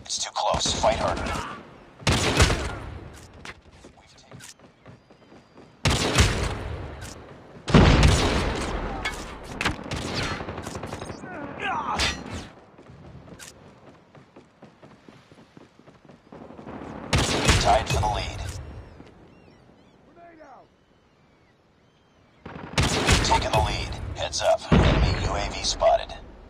It's too close. Fight harder. Tied for the lead. Taking the lead. Heads up. Enemy UAV spotted.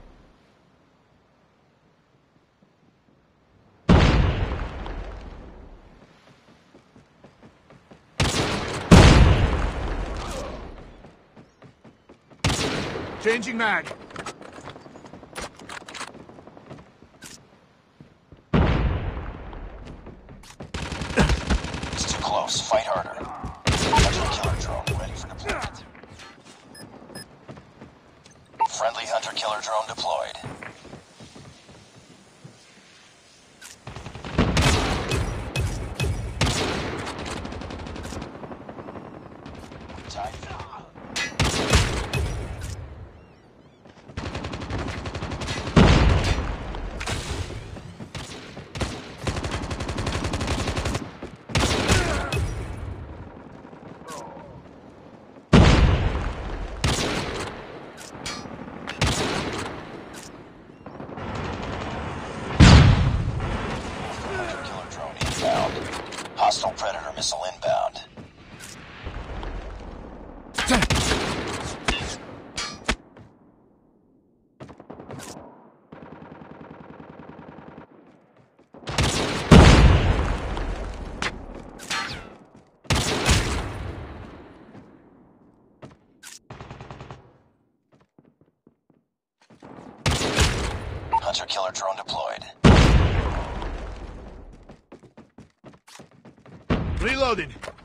Changing mag. It's too close. Fight harder. Hunter killer drone ready for deployment. Friendly hunter killer drone deployed. Tied. Hostile Predator missile inbound. Hunter killer drone deployed. Reloading.